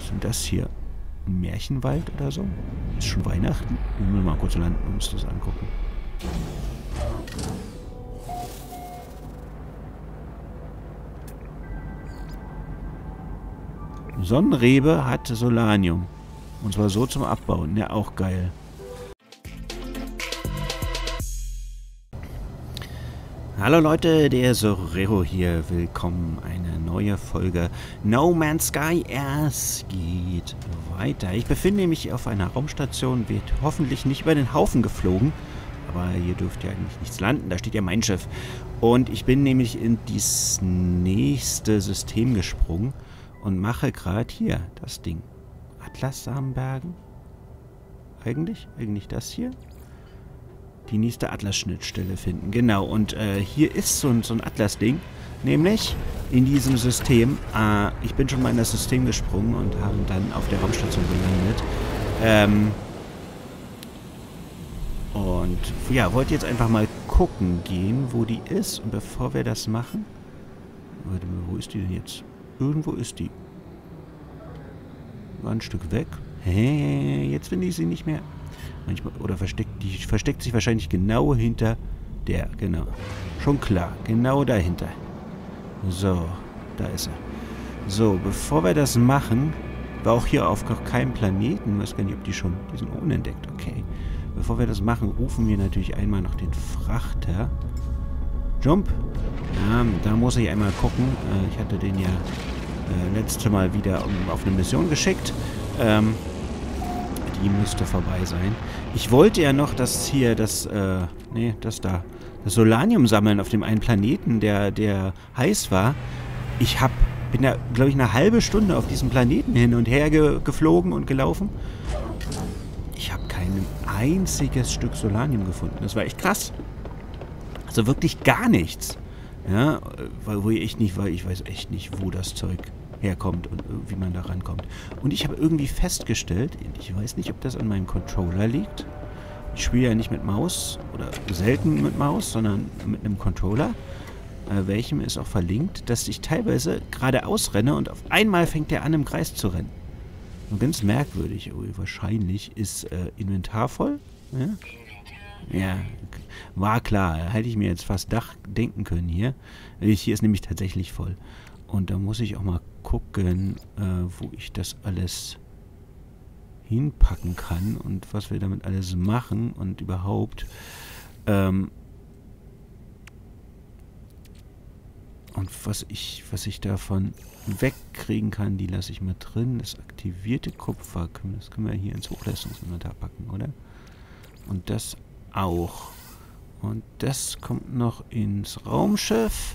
Ist denn das hier ein Märchenwald oder so? Ist schon Weihnachten? Ich will mal kurz landen und uns das angucken. Sonnenrebe hat Solanium. Und zwar so zum Abbauen. Ja, auch geil. Hallo Leute, der Sorero hier. Willkommen, eine neue Folge No Man's Sky. Es geht weiter. Ich befinde mich auf einer Raumstation, wird hoffentlich nicht über den Haufen geflogen. Aber hier dürfte ja eigentlich nichts landen. Da steht ja mein Schiff. Und ich bin nämlich in dieses nächste System gesprungen und mache gerade hier das Ding. Atlas-Samenbergen? Eigentlich das hier? Die nächste Atlas-Schnittstelle finden. Genau, und hier ist so ein Atlas-Ding, nämlich in diesem System. Ich bin schon mal in das System gesprungen und habe dann auf der Raumstation gelandet. Und ja, wollte jetzt einfach mal gucken gehen, wo die ist. Und bevor wir das machen... Warte mal, wo ist die denn jetzt? Irgendwo ist die. War ein Stück weg. Hey, jetzt finde ich sie nicht mehr. Manchmal, oder versteckt sich wahrscheinlich genau hinter der, genau. Schon klar, genau dahinter. So, da ist er. So, bevor wir das machen, war auch hier auf noch keinem Planeten, ich weiß gar nicht, ob die sind unentdeckt, okay. Bevor wir das machen, rufen wir natürlich einmal noch den Frachter. Jump. Ja, da muss ich einmal gucken. Ich hatte den ja letzte Mal wieder auf eine Mission geschickt. Die müsste vorbei sein. Ich wollte ja noch das Solanium sammeln auf dem einen Planeten, der heiß war. Bin da, glaube ich, eine halbe Stunde auf diesem Planeten hin und her geflogen und gelaufen. Ich habe kein einziges Stück Solanium gefunden. Das war echt krass. Also wirklich gar nichts. Ja, ich weiß echt nicht, wo das Zeug herkommt und wie man da rankommt. Und ich habe irgendwie festgestellt, ich weiß nicht, ob das an meinem Controller liegt. Ich spiele ja nicht mit Maus oder selten mit Maus, sondern mit einem Controller, welchem ist auch verlinkt, dass ich teilweise geradeaus renne und auf einmal fängt der an, im Kreis zu rennen. Und ganz merkwürdig. Wahrscheinlich ist Inventar voll. Ja? Ja, war klar. Hätte ich mir jetzt fast denken können hier. Hier ist nämlich tatsächlich voll. Und da muss ich auch mal gucken, wo ich das alles hinpacken kann und was wir damit alles machen und überhaupt. Und was ich davon wegkriegen kann, die lasse ich mal drin. Das aktivierte Kupfer, das können wir hier ins Hochleistungsinventar packen, oder? Und das auch. Und das kommt noch ins Raumschiff.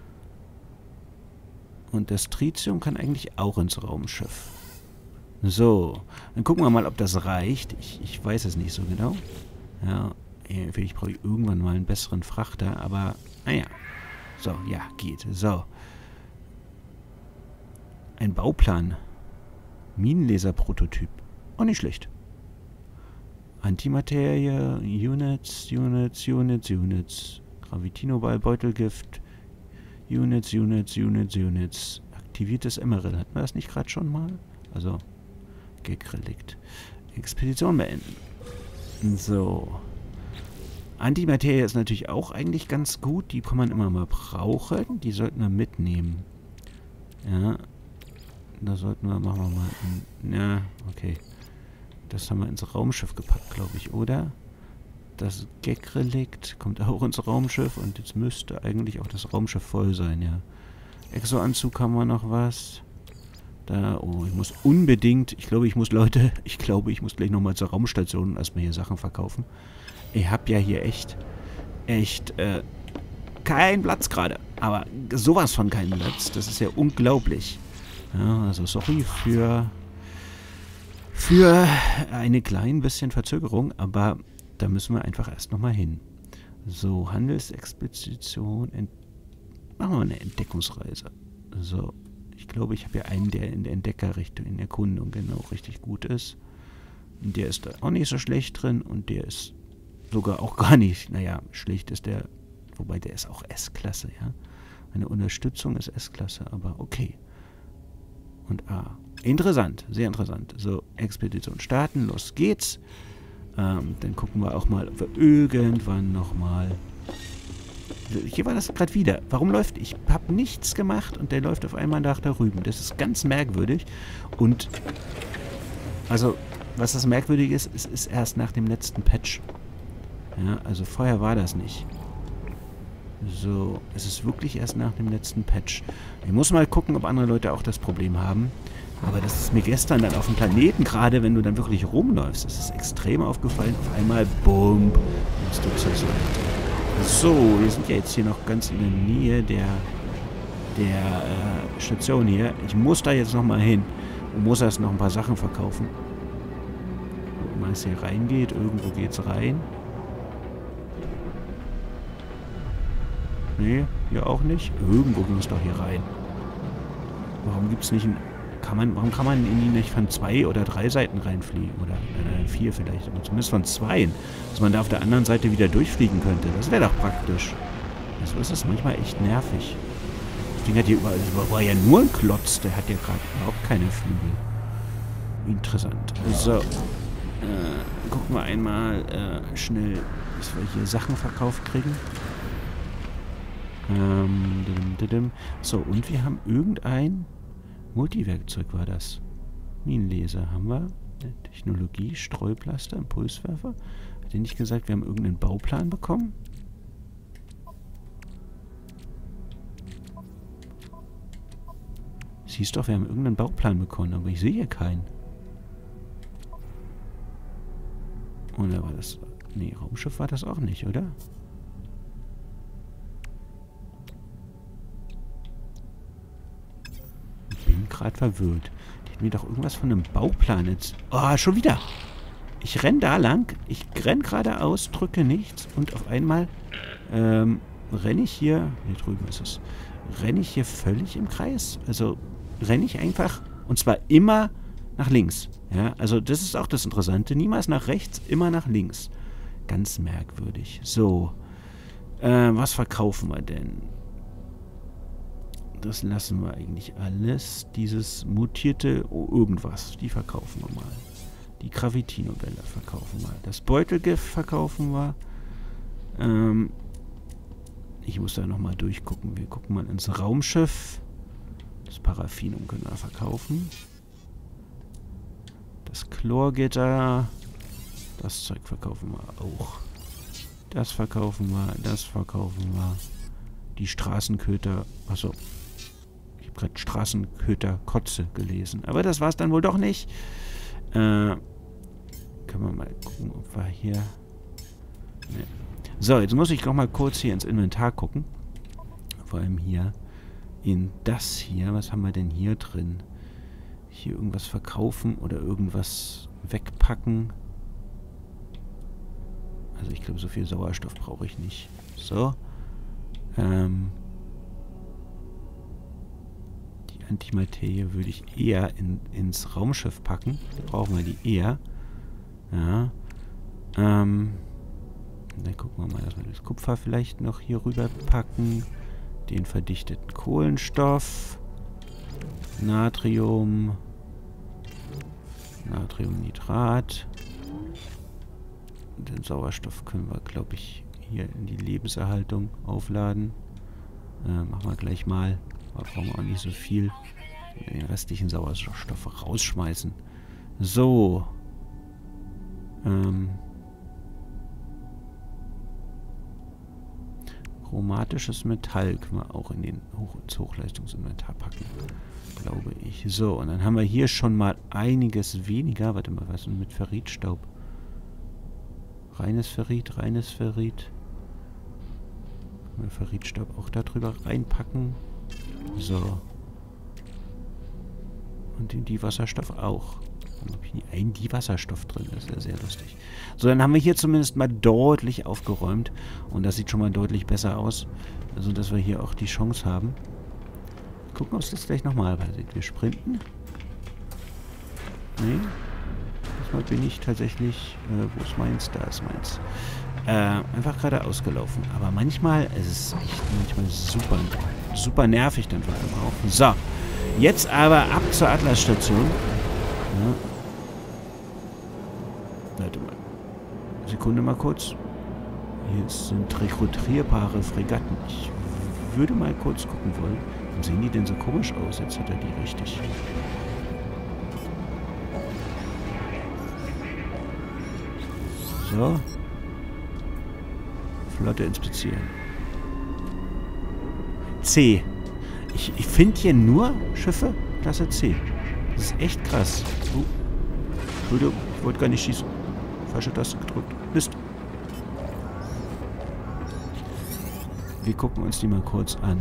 Und das Tritium kann eigentlich auch ins Raumschiff. So, dann gucken wir mal, ob das reicht. Ich weiß es nicht so genau. Ja, vielleicht brauche ich irgendwann mal einen besseren Frachter, aber naja. So, ja, geht. So. Ein Bauplan. Minenlaser-Prototyp. Auch nicht schlecht. Antimaterie, Units. Gravitinoball, Beutelgift. Units. Aktiviertes Emerald. Hatten wir das nicht gerade schon mal? Also, Gag-Relikt. Expedition beenden. So. Antimaterie ist natürlich auch eigentlich ganz gut. Die kann man immer mal brauchen. Die sollten wir mitnehmen. Ja. Da sollten wir, machen wir mal. Ja, okay. Das haben wir ins Raumschiff gepackt, glaube ich, oder? Das Gag-Relikt kommt auch ins Raumschiff und jetzt müsste eigentlich auch das Raumschiff voll sein, ja. Exo-Anzug haben wir noch was. Da, oh, ich muss unbedingt, ich glaube, ich muss gleich nochmal zur Raumstation und erstmal hier Sachen verkaufen. Ich habe ja hier echt keinen Platz gerade. Aber sowas von keinen Platz. Das ist ja unglaublich. Ja, also sorry für eine klein bisschen Verzögerung, aber da müssen wir einfach erst nochmal hin. So, Handelsexpedition. Machen wir eine Entdeckungsreise. So, ich glaube, ich habe hier einen, der in der Entdeckerrichtung, in Erkundung genau richtig gut ist. Und der ist da auch nicht so schlecht drin und der ist sogar auch gar nicht, naja, schlecht ist der, wobei der ist auch S-Klasse, ja. Meine Unterstützung ist S-Klasse, aber okay. Und A. Interessant, sehr interessant. So, Expedition starten, los geht's. Dann gucken wir auch mal, ob wir irgendwann nochmal... Hier war das gerade wieder. Warum läuft... Ich habe nichts gemacht und der läuft auf einmal nach da rüben. Das ist ganz merkwürdig. Und... Also, was das merkwürdig ist, es ist erst nach dem letzten Patch. Ja, also vorher war das nicht. So, es ist wirklich erst nach dem letzten Patch. Ich muss mal gucken, ob andere Leute auch das Problem haben. Aber das ist mir gestern dann auf dem Planeten, gerade wenn du dann wirklich rumläufst, das ist extrem aufgefallen. Auf einmal, bumm, bist du zur Seite. So, wir sind ja jetzt hier noch ganz in der Nähe der Station hier. Ich muss da jetzt nochmal hin und muss erst noch ein paar Sachen verkaufen. Gucken mal, es hier reingeht. Irgendwo geht's rein. Nee, hier auch nicht. Irgendwo ging es doch hier rein. Warum gibt's nicht ein... Warum kann man in die nicht von 2 oder 3 Seiten reinfliegen? Oder 4 vielleicht, aber zumindest von 2. Dass man da auf der anderen Seite wieder durchfliegen könnte. Das wäre doch praktisch. So ist das manchmal echt nervig. Das Ding hat hier überall... Das war ja nur ein Klotz. Der hat ja gerade überhaupt keine Flügel. Interessant. So. Gucken wir einmal schnell, dass wir hier Sachen verkauft kriegen. So, und wir haben irgendein Multiwerkzeug war das. Minenlaser haben wir. Technologie, Streublaster, Impulswerfer. Hat ihr nicht gesagt, wir haben irgendeinen Bauplan bekommen? Siehst doch, wir haben irgendeinen Bauplan bekommen, aber ich sehe hier keinen. Oder war das... Nee, Raumschiff war das auch nicht, oder? Gerade verwirrt. Die hat mir doch irgendwas von einem Bauplan jetzt... Oh, schon wieder! Ich renne da lang, ich renne geradeaus, drücke nichts und auf einmal renne ich hier... Hier drüben ist es. Renne ich hier völlig im Kreis. Also renne ich einfach, und zwar immer nach links. Ja, also das ist auch das Interessante. Niemals nach rechts, immer nach links. Ganz merkwürdig. So. Was verkaufen wir denn? Das lassen wir eigentlich alles. Dieses mutierte irgendwas, die verkaufen wir mal. Die Gravitino-Welle verkaufen wir. Das Beutelgift verkaufen wir. Ich muss da nochmal durchgucken. Wir gucken mal ins Raumschiff. Das Paraffinum können wir verkaufen. Das Chlorgitter. Das Zeug verkaufen wir auch. Das verkaufen wir. Das verkaufen wir. Die Straßenköter. Achso. Ich habe gerade Straßenköter-Kotze gelesen. Aber das war es dann wohl doch nicht. Können wir mal gucken, ob wir hier... Nee. So, jetzt muss ich noch mal kurz hier ins Inventar gucken. Vor allem hier in das hier. Was haben wir denn hier drin? Hier irgendwas verkaufen oder irgendwas wegpacken. Also ich glaube, so viel Sauerstoff brauche ich nicht. So. Die Antimaterie würde ich eher ins Raumschiff packen. Da brauchen wir die eher. Ja. Dann gucken wir mal, dass wir das Kupfer vielleicht noch hier rüber packen. Den verdichteten Kohlenstoff. Natrium. Natriumnitrat. Den Sauerstoff können wir, glaube ich, hier in die Lebenserhaltung aufladen. Machen wir gleich mal. Aber brauchen wir auch nicht so viel. Den restlichen Sauerstoff rausschmeißen. So. Chromatisches Metall können wir auch ins Hochleistungsinventar packen. Glaube ich. So, und dann haben wir hier schon mal einiges weniger. Warte mal, was ist denn mit Ferritstaub? Reines Ferrit, reines Ferrit. Können wir Ferritstaub auch da drüber reinpacken. So. Und in die Wasserstoff auch. Warum habe ich nie einen Wasserstoff drin? Das ist ja sehr lustig. So, dann haben wir hier zumindest mal deutlich aufgeräumt. Und das sieht schon mal deutlich besser aus. Also, dass wir hier auch die Chance haben. Gucken, ob es das gleich nochmal passiert. Wir sprinten. Nee. Diesmal bin ich tatsächlich... wo ist meins? Da ist meins. Einfach gerade ausgelaufen. Aber manchmal, es ist echt manchmal super nervig dann vor allem auch. So. Jetzt aber ab zur Atlas-Station. Ja. Warte mal. Sekunde mal kurz. Hier sind rekrutierbare Fregatten. Ich würde mal kurz gucken wollen. Warum sehen die denn so komisch aus? Jetzt hat er die richtig. So. Flotte inspizieren. C. Ich finde hier nur Schiffe Klasse C. Das ist echt krass. Entschuldigung, ich wollte gar nicht schießen. Falsche Taste gedrückt. Mist. Wir gucken uns die mal kurz an.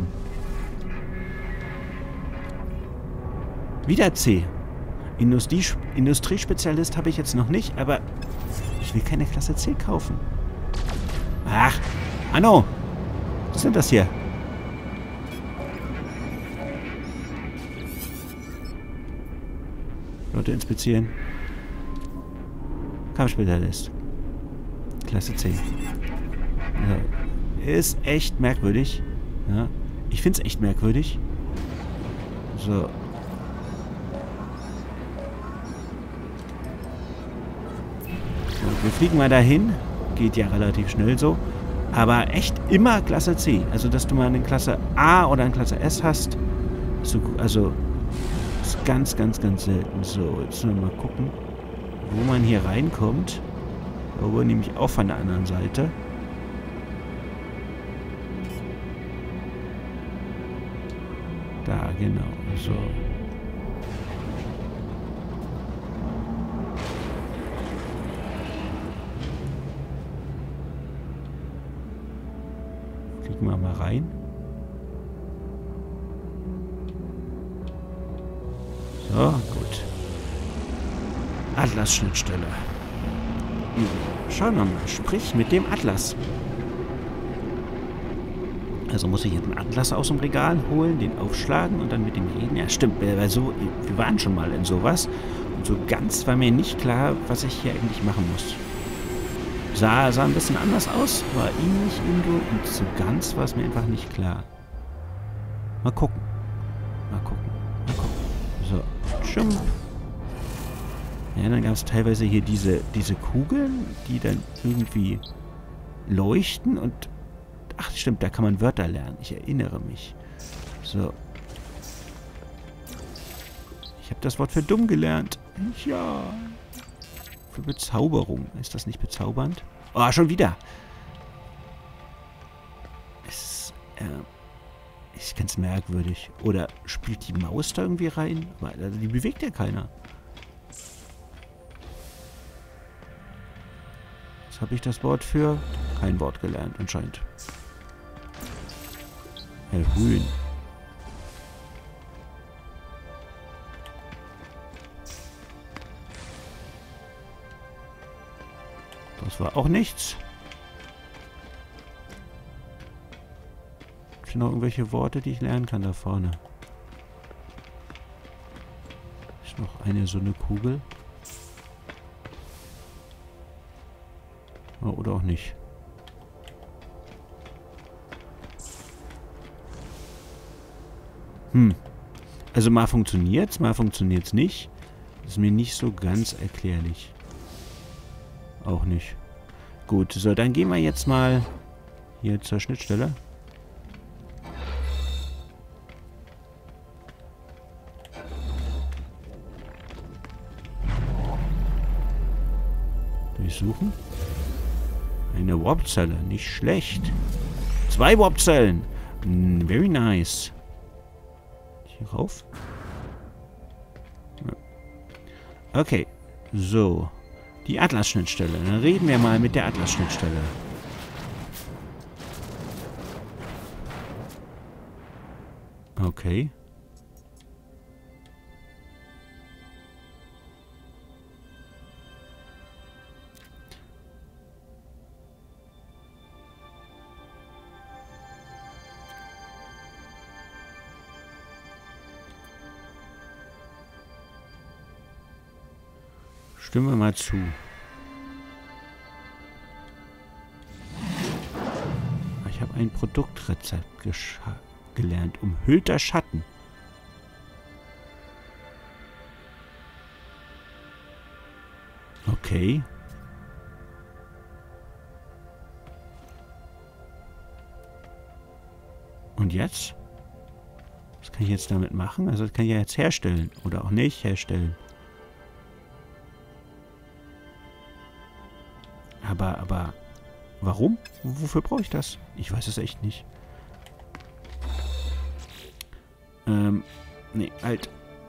Wieder C. Industriespezialist habe ich jetzt noch nicht, aber ich will keine Klasse C kaufen. Ach, Anno! Was sind das hier? Leute inspizieren. Kampfspezialist. Klasse C. Ja. Ist echt merkwürdig. Ja. Ich finde es echt merkwürdig. So. Wir fliegen mal dahin. Geht ja relativ schnell so. Aber echt immer Klasse C. Also, dass du mal eine Klasse A oder eine Klasse S hast. So, also, ist ganz, ganz, ganz selten. So, jetzt mal gucken, wo man hier reinkommt. Aber nämlich auch von der anderen Seite. Da, genau. So. Klicken wir mal rein. So, gut. Atlas-Schnittstelle. Schauen wir mal. Sprich mit dem Atlas. Also muss ich jetzt einen Atlas aus dem Regal holen, den aufschlagen und dann mit dem reden. Ja, stimmt. Weil so, wir waren schon mal in sowas. Und so ganz war mir nicht klar, was ich hier eigentlich machen muss. Sah ein bisschen anders aus, war ähnlich irgendwo und so ganz war es mir einfach nicht klar. Mal gucken. Mal gucken. Mal gucken. So. Jump. Ja, dann gab es teilweise hier diese Kugeln, die dann irgendwie leuchten und... Ach, stimmt, da kann man Wörter lernen. Ich erinnere mich. So. Ich habe das Wort für dumm gelernt. Ja. Für Bezauberung. Ist das nicht bezaubernd? Oh, schon wieder. Es ist ganz merkwürdig. Oder spielt die Maus da irgendwie rein? Weil, also die bewegt ja keiner. Jetzt habe ich das Wort für kein Wort gelernt, anscheinend. Erhöhen. Das war auch nichts. Sind noch irgendwelche Worte, die ich lernen kann da vorne? Ist noch eine so eine Kugel? Oh, oder auch nicht. Also mal funktioniert's nicht. Ist mir nicht so ganz erklärlich. Auch nicht. Gut, so, dann gehen wir jetzt mal hier zur Schnittstelle. Durchsuchen. Eine Warpzelle, nicht schlecht. 2 Warpzellen. Very nice. Hier rauf. Okay, so. Die Atlas-Schnittstelle. Dann reden wir mal mit der Atlas-Schnittstelle. Okay. Stimmen wir mal zu. Ich habe ein Produktrezept gelernt. Umhüllter Schatten. Okay. Und jetzt? Was kann ich jetzt damit machen? Also das kann ich ja jetzt herstellen. Oder auch nicht herstellen. Aber... Warum? Wofür brauche ich das? Ich weiß es echt nicht. Nee, halt.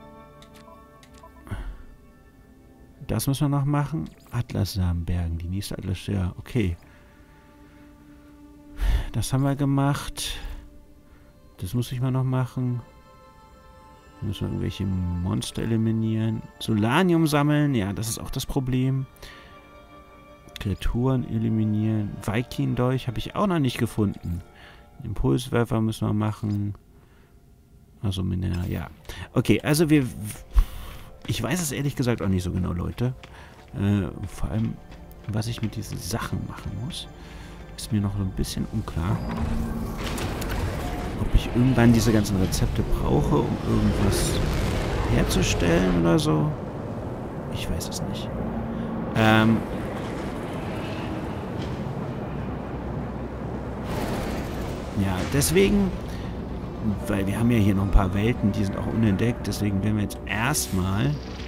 Das müssen wir noch machen. Atlassamen bergen. Die nächste Atlas... Ja, okay. Das haben wir gemacht. Das muss ich mal noch machen. Müssen wir irgendwelche Monster eliminieren. Solanium sammeln. Ja, das ist auch das Problem. Kreaturen eliminieren. Viking-Dolch habe ich auch noch nicht gefunden. Impulswerfer müssen wir machen. Also Mineral, ja. Okay, also wir... Ich weiß es ehrlich gesagt auch nicht so genau, Leute. Vor allem, was ich mit diesen Sachen machen muss, ist mir noch so ein bisschen unklar. Ob ich irgendwann diese ganzen Rezepte brauche, um irgendwas herzustellen oder so. Ich weiß es nicht. Ja, deswegen, weil wir haben ja hier noch ein paar Welten, die sind auch unentdeckt, deswegen werden wir jetzt erstmal...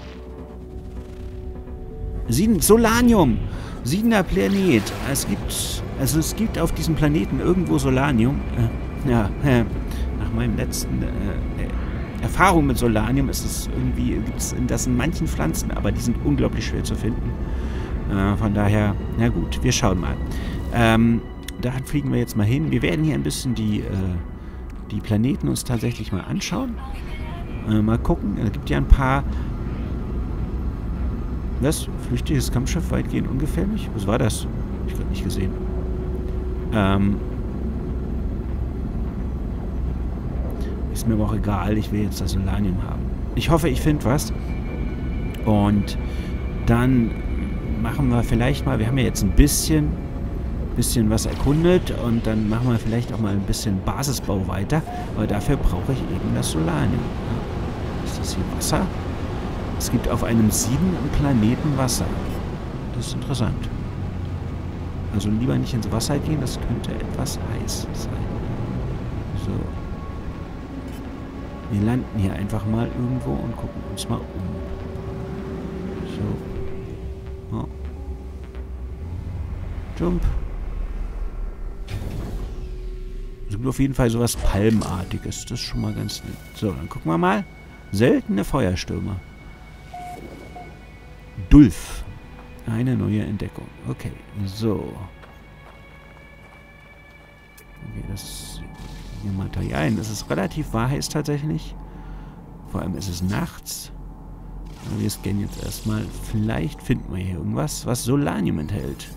Solanium! 7. Planet. Es gibt auf diesem Planeten irgendwo Solanium. Nach meinem letzten Erfahrung mit Solanium ist es irgendwie, gibt es das in manchen Pflanzen, aber die sind unglaublich schwer zu finden. Von daher, na gut, wir schauen mal. Da fliegen wir jetzt mal hin. Wir werden hier ein bisschen die Planeten uns tatsächlich mal anschauen. Mal gucken. Es gibt ja ein paar... Was? Flüchtiges Kampfschiff, weitgehend ungefährlich? Was war das? Ich habe nicht gesehen. Ist mir aber auch egal. Ich will jetzt das Solanium haben. Ich hoffe, ich finde was. Und dann machen wir vielleicht mal... Wir haben ja jetzt ein bisschen was erkundet und dann machen wir vielleicht auch mal ein bisschen Basisbau weiter. Aber dafür brauche ich eben das Solanium. Ist das hier Wasser? Es gibt auf einem 7. Planeten Wasser. Das ist interessant. Also lieber nicht ins Wasser gehen, das könnte etwas heiß sein. So. Wir landen hier einfach mal irgendwo und gucken uns mal um. So. Oh. Jump. Es gibt auf jeden Fall sowas Palmenartiges. Das ist schon mal ganz nett. So, dann gucken wir mal. Seltene Feuerstürme. Dulf. Eine neue Entdeckung. Okay, so. Okay, das hier Materialien. Das ist relativ heiß tatsächlich. Vor allem ist es nachts. Aber wir scannen jetzt erstmal. Vielleicht finden wir hier irgendwas, was Solanium enthält.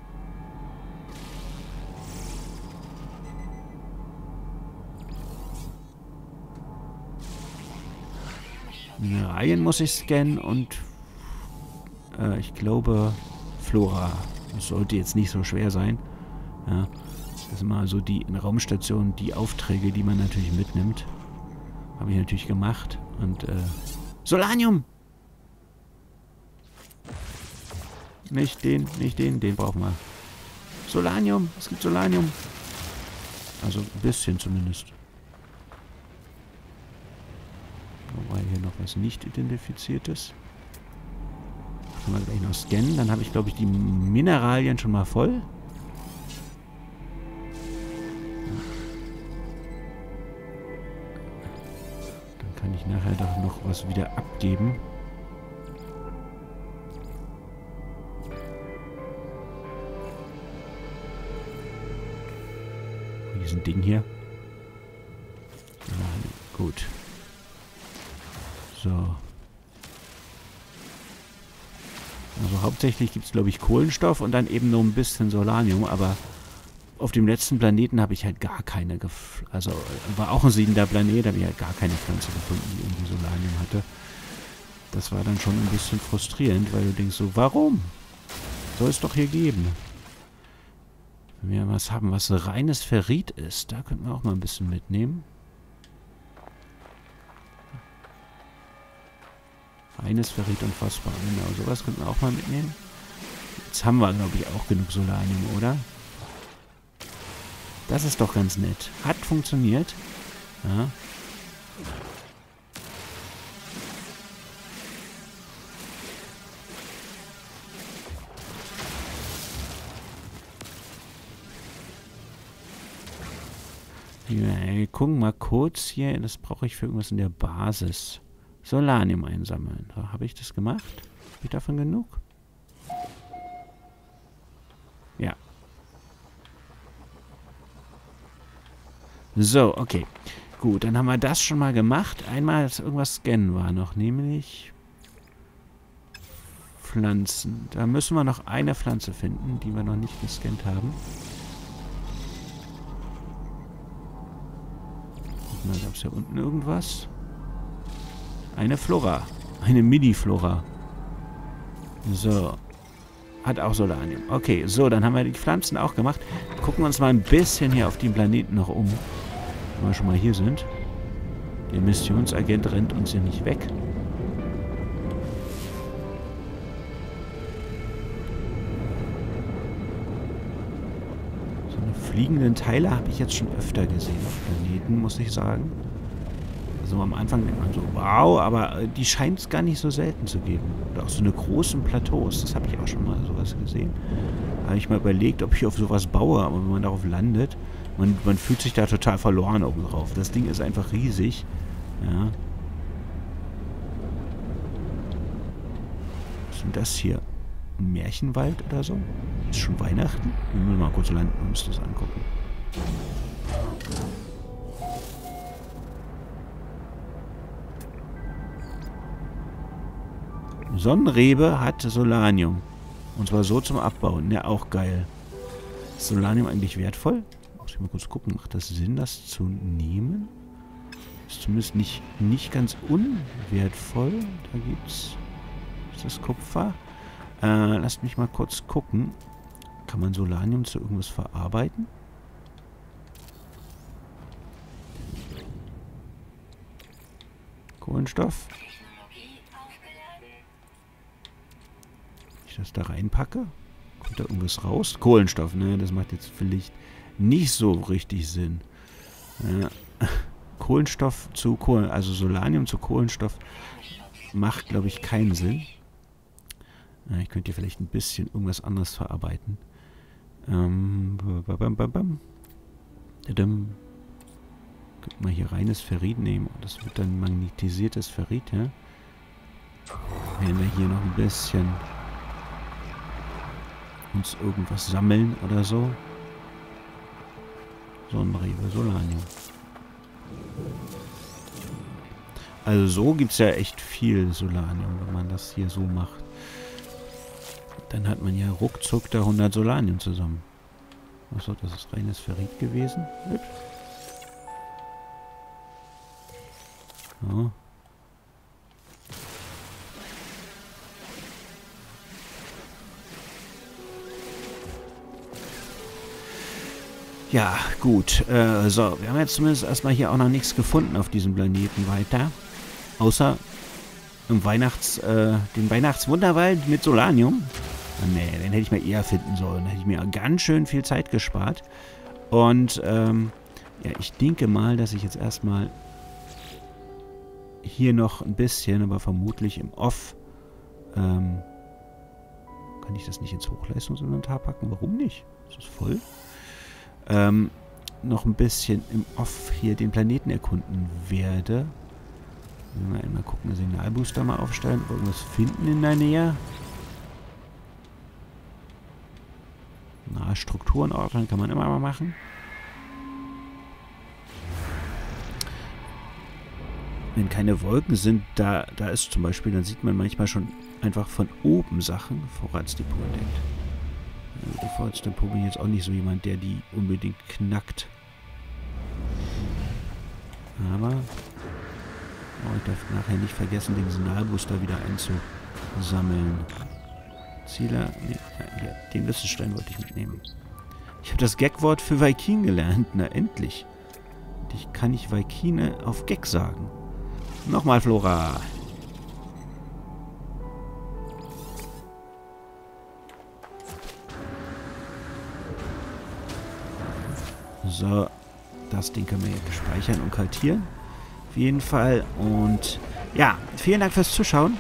Mineralien muss ich scannen und ich glaube Flora. Das sollte jetzt nicht so schwer sein. Ja, das sind mal so die in Raumstationen die Aufträge, die man natürlich mitnimmt. Habe ich natürlich gemacht. Und Solanium! Nicht den, den brauchen wir. Solanium! Es gibt Solanium! Also ein bisschen zumindest. Wobei hier noch was nicht identifiziert ist. Können wir gleich noch scannen. Dann habe ich, glaube ich, die Mineralien schon mal voll. Dann kann ich nachher doch noch was wieder abgeben. Diesen Ding hier. Ja, gut. So. Also hauptsächlich gibt es, glaube ich, Kohlenstoff und dann eben nur ein bisschen Solanium, aber auf dem letzten Planeten habe ich halt gar keine, also war auch ein 7. Planet, habe ich halt gar keine Pflanze gefunden, die irgendwie Solanium hatte. Das war dann schon ein bisschen frustrierend, weil du denkst so, warum? Soll es doch hier geben. Wenn wir was haben, was reines Ferrit ist, da könnten wir auch mal ein bisschen mitnehmen. Reines Ferrit und Phosphor, genau, sowas könnten wir auch mal mitnehmen. rechts haben wir, glaube ich, auch genug Solanium, oder? Das ist doch ganz nett. Hat funktioniert. Ja. Wir gucken mal kurz hier. Das brauche ich für irgendwas in der Basis. Solanium einsammeln. So, habe ich das gemacht? Habe ich davon genug? Ja. So, okay. Gut, dann haben wir das schon mal gemacht. Einmal, dass irgendwas scannen war noch, nämlich Pflanzen. Da müssen wir noch eine Pflanze finden, die wir noch nicht gescannt haben. Guck mal, gab es hier unten irgendwas? Eine Flora. Eine Mini-Flora. So. Hat auch Solanium. Okay, so, dann haben wir die Pflanzen auch gemacht. Gucken wir uns mal ein bisschen hier auf dem Planeten noch um. Wenn wir schon mal hier sind. Der Missionsagent rennt uns hier nicht weg. So eine fliegenden Teile habe ich jetzt schon öfter gesehen auf Planeten, muss ich sagen. Also am Anfang denkt man so, wow, aber die scheint es gar nicht so selten zu geben. Oder auch so eine großen Plateaus, das habe ich auch schon mal sowas gesehen. Da habe ich mal überlegt, ob ich auf sowas baue, aber wenn man darauf landet, man fühlt sich da total verloren oben drauf. Das Ding ist einfach riesig. Ja. Was ist denn das hier? Ein Märchenwald oder so? Ist schon Weihnachten? Wir müssen mal kurz landen und uns das angucken. Sonnenrebe hat Solanium. Und zwar so zum Abbauen. Ja, auch geil. Ist Solanium eigentlich wertvoll? Muss ich mal kurz gucken. Macht das Sinn, das zu nehmen? Ist zumindest nicht ganz unwertvoll. Da gibt's... Ist das Kupfer? Lasst mich mal kurz gucken. Kann man Solanium zu irgendwas verarbeiten? Kohlenstoff? Ich das da reinpacke? Kommt da irgendwas raus? Kohlenstoff, ne? Das macht jetzt vielleicht nicht so richtig Sinn. Kohlenstoff zu Kohlen, also Solanium zu Kohlenstoff macht, glaube ich, keinen Sinn. Ich könnte hier vielleicht ein bisschen irgendwas anderes verarbeiten. Guck mal, hier reines Ferrit nehmen. Das wird dann magnetisiertes Ferrit, ja? Werden wir hier noch ein bisschen uns irgendwas sammeln oder so. Sonnenrebe, Solanium. Also so gibt es ja echt viel Solanium, wenn man das hier so macht. Dann hat man ja ruckzuck da 100 Solanium zusammen. Achso, das ist reines Ferrit gewesen. Gut. Ja. Ja, gut. So, wir haben jetzt zumindest erstmal hier auch noch nichts gefunden auf diesem Planeten weiter. Außer im den Weihnachtswunderwald mit Solanium. Nee, den hätte ich mal eher finden sollen. Da hätte ich mir ganz schön viel Zeit gespart. Und, ja, ich denke mal, dass ich jetzt erstmal hier noch ein bisschen, aber vermutlich im Off, kann ich das nicht ins Hochleistungsinventar packen? Warum nicht? Ist das voll? Noch ein bisschen im Off hier den Planeten erkunden werde. Mal gucken, Signalbooster mal aufstellen, irgendwas finden in der Nähe. Na, Strukturen ordnen kann man immer mal machen. Wenn keine Wolken sind, da ist zum Beispiel, dann sieht man manchmal schon einfach von oben Sachen. Vorratsdepot entdeckt. Der Vorratsdepot bin ich jetzt auch nicht so jemand, der die unbedingt knackt. Aber ich darf nachher nicht vergessen, den Signalbooster wieder einzusammeln. Ziele, nee, ja, den Wissensstein wollte ich mitnehmen. Ich habe das Gag-Wort für Vaikin gelernt. Na, endlich. Und ich kann nicht Vaikine auf Gag sagen. Nochmal Flora. So, das Ding können wir jetzt speichern und kartieren. Auf jeden Fall. Und ja, vielen Dank fürs Zuschauen.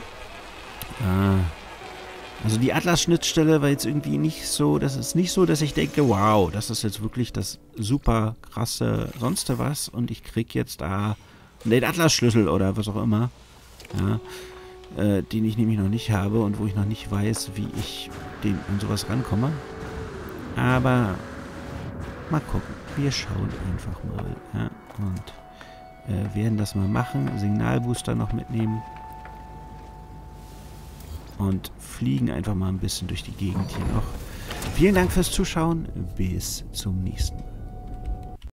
Also die Atlas-Schnittstelle war jetzt irgendwie nicht so, das ist nicht so, dass ich denke, wow, das ist jetzt wirklich das super krasse sonst was und ich krieg jetzt da den Atlas-Schlüssel oder was auch immer, ja, den ich nämlich noch nicht habe und wo ich noch nicht weiß, wie ich an sowas rankomme. Aber mal gucken, wir schauen einfach mal, ja, und werden das mal machen, Signalbooster noch mitnehmen. Und fliegen einfach mal ein bisschen durch die Gegend hier noch. Vielen Dank fürs Zuschauen. Bis zum nächsten Mal.